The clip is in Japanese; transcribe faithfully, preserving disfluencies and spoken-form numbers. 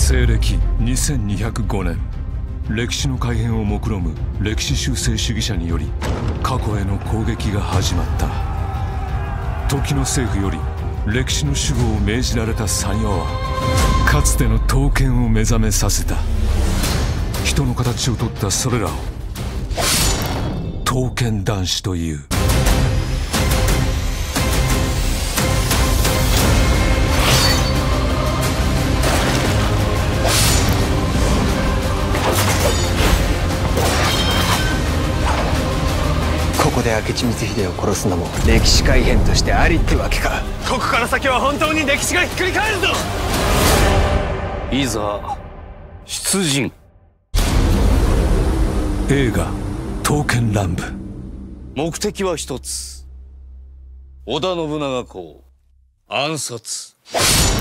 西暦にせんにひゃくごねん、歴史の改変を目論む歴史修正主義者により過去への攻撃が始まった。時の政府より歴史の守護を命じられた山陽はかつての刀剣を目覚めさせた。人の形をとったそれらを刀剣男子という。 ここで明智光秀を殺すのも歴史改変としてありってわけか。 ここから先は本当に歴史がひっくり返るぞ。 いざ出陣。 映画「刀剣乱舞」。 目的は一つ。織田信長公暗殺。